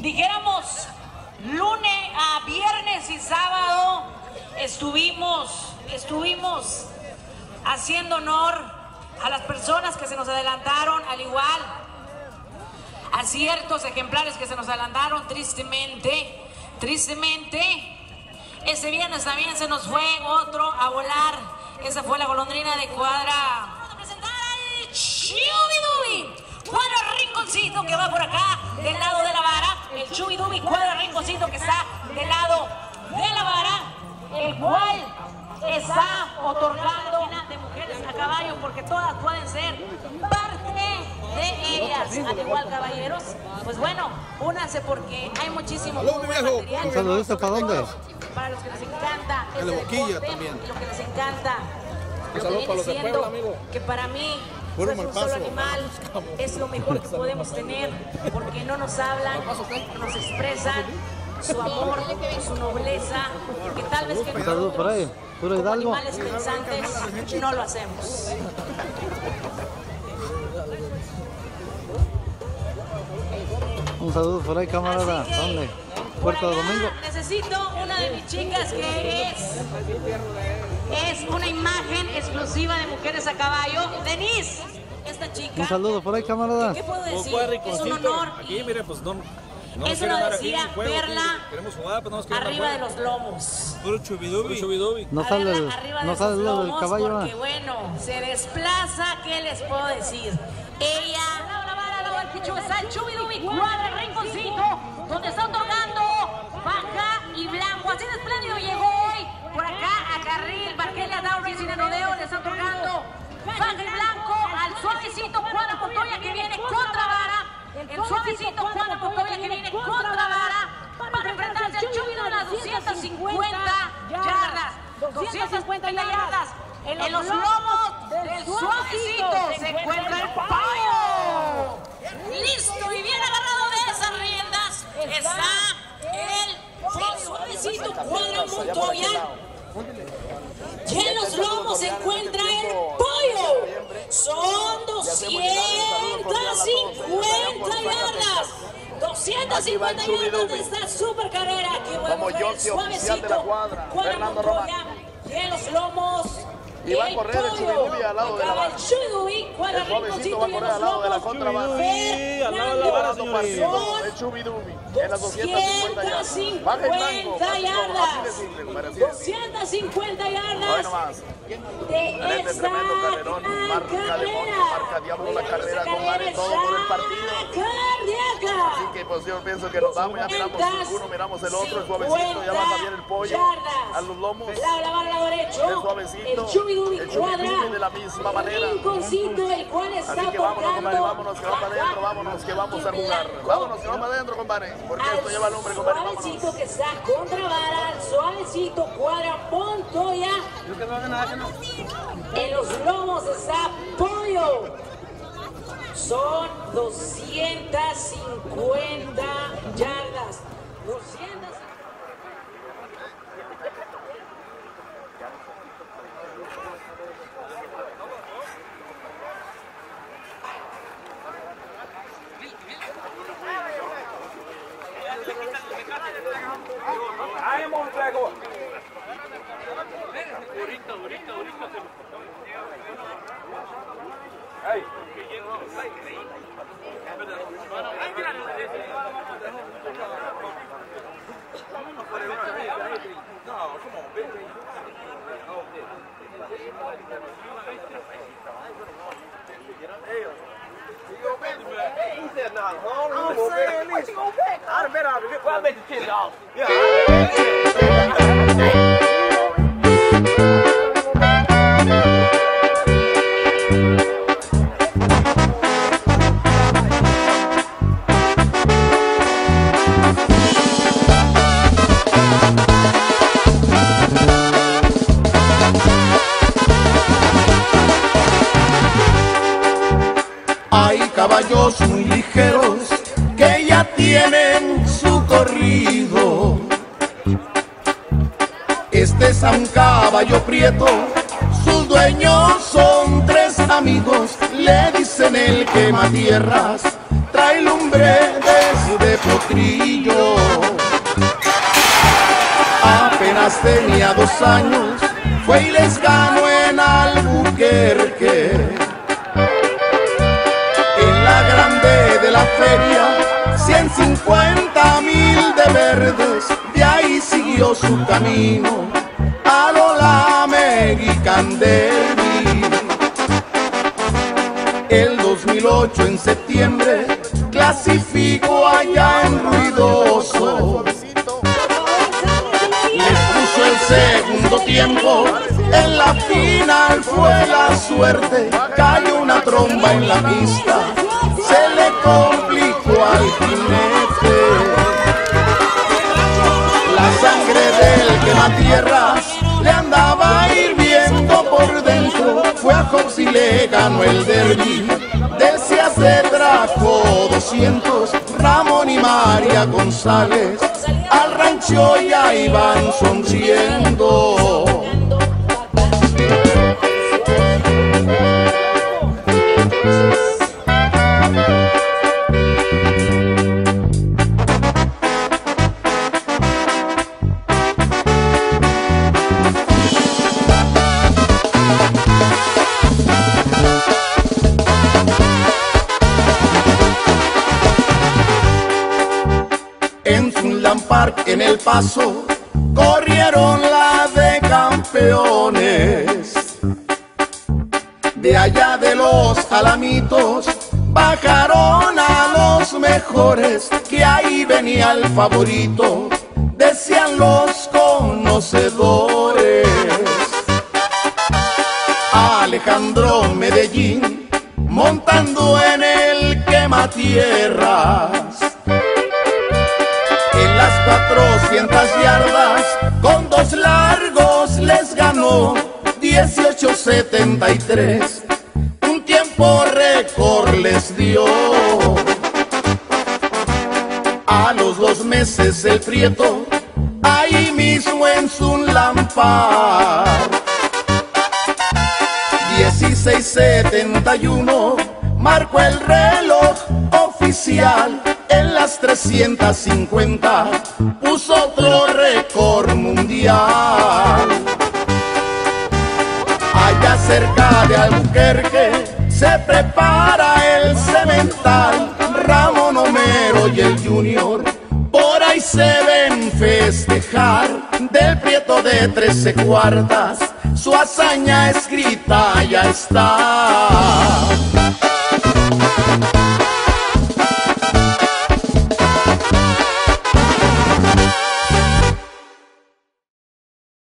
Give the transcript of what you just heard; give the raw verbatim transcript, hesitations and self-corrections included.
dijéramos, lunes a viernes y sábado estuvimos, estuvimos haciendo honor a las personas que se nos adelantaron, al igual a ciertos ejemplares que se nos adelantaron, tristemente, tristemente. Ese viernes también se nos fue otro a volar. Esa fue la golondrina de Cuadra. Vamos a presentar al Chubidubi Cuadra Rinconcito, que va por acá del lado de la vara. El Chubidubi Cuadra Rinconcito, que está del lado de la vara, el cual está otorgando de mujeres a caballo, porque todas pueden ser parte de ellas, al igual, caballeros. Pues bueno, únanse porque hay muchísimo material. ¿Un saludito para dónde? Para los que les encanta el boquilla también. Lo que les encanta. Un saludo para los de Puebla, amigo. Que para mí, Puro pues, un Malpaso. solo animal es lo mejor que podemos tener, porque no nos hablan, nos expresan su amor, su nobleza, que tal vez que Un saludo por ahí, puro Hidalgo. animales pensantes no lo hacemos. Un saludo por ahí, camarada. Así que, ¿Dónde? por Puerto allá Domingo. necesito una de mis chicas que es es una imagen exclusiva de mujeres a caballo. Denise, esta chica. Un saludo por ahí, camarada. ¿Qué puedo decir? Pues, Es un honor. Aquí, mire, pues no. No Eso quieren lo dar aquí decía un juego, verla aquí queremos jugar, pero no nos quieren arriba dar de juego. los lomos. Puro chubidubi. chubidubi. No A sale, verla el- arriba de no sale esos lo del lomos, caballo. porque ¿no? bueno, se desplaza, ¿qué les puedo decir? Ella, la vara, la del pichu, está el Chubidubi Cuadra Rinconcito, donde está otorgando baja y blanco. Así de espléndido llegó hoy por acá a Carril, Barquelia Down Racing en Rodeo, le está otorgando baja y blanco al suavecito Cuadra Montoya, que viene contra vara. El suavecito Cuadra Montoya, que viene contra vara, para enfrentarse al Chubidubi a las doscientas cincuenta yardas. doscientas cincuenta yardas. En los lomos del suavecito se encuentra el payo. Listo y bien agarrado de esas riendas está el, el suavecito Cuadra Montoya. Y en los lomos se encuentra el pollo. Son doscientas cincuenta yardas. doscientas cincuenta yardas de esta super carrera. Que va a correr el suavecito Cuadra Montoya. Y en los lomos. Y va a correr el Chubidubi al lado de la vara. El Chubidubi Cuadra El suavecito Rinconcito va a y en correr los al lado de la lomos. contrabanda. Sí, al lado de la vara, señorita. El Chubidubi en las doscientas cincuenta yardas. Baja en blanco. doscientas cincuenta yardas. Así de simple, para así de simple. doscientas cincuenta Hoy yardas nomás. de Tremendo, esta tremendo carrerón. Marca demonio, marca diablo la carrera, compadre, todo por el partido. cardíaca. Así que pues yo pienso que nos vamos, ya miramos uno, miramos el otro, el suavecito, ya va también el pollo a los lomos. La la barra lado derecho. El suavecito, El Chubidubi el Cuadra. Chubidubi de la misma manera. Rinconcito, el cual está Así que vámonos, compadre, tocando vámonos, que vamos para adentro, vámonos, que vamos a jugar. Vámonos, que vamos para adentro, compadre, porque esto lleva el nombre, compadre, vámonos. Suavecito que está contra vara, el suavecito Cuadra Montoya. En los lomos está pollo. Son doscientas cincuenta yardas. doscientas Hay caballos muy ligeros que ya tienen su corrido. Este es un caballo prieto, sus dueños son tres amigos, le dicen el quema tierras, trae lumbre desde Potrillo. Apenas tenía dos años, fue y les ganó en Albuquerque. En la grande de la feria, ciento cincuenta mil de verdes, de ahí siguió su camino al All-American Derby. El dos mil ocho en septiembre clasificó allá en Ruidoso. Les puso el segundo tiempo, en la final fue la suerte. Cayó una tromba en la pista, se le complicó al jinete. La sangre del quematierras le andaba hirviendo por dentro. Fue a Hobbs y le ganó el derby. Decía se trajo doscientos, Ramón y María González al rancho ya iban sonriendo. En Sunland Park, en El Paso, corrieron la de campeones. De allá de los Alamitos bajaron a los mejores, que ahí venía el favorito, decían los conocedores. Alejandro Medellín montando en el quematierras. En las cuatrocientas yardas con dos largos les ganó dieciocho setenta y tres, un tiempo récord les dio. A los dos meses el Prieto, ahí mismo en Sunland Park, dieciséis setenta y uno marcó el reloj oficial. En las trescientas cincuenta puso otro récord mundial. Allá cerca de Albuquerque se prepara el cemental. Ramón Homero y el Junior por ahí se ven festejar. Del Prieto de trece cuartas su hazaña escrita ya está.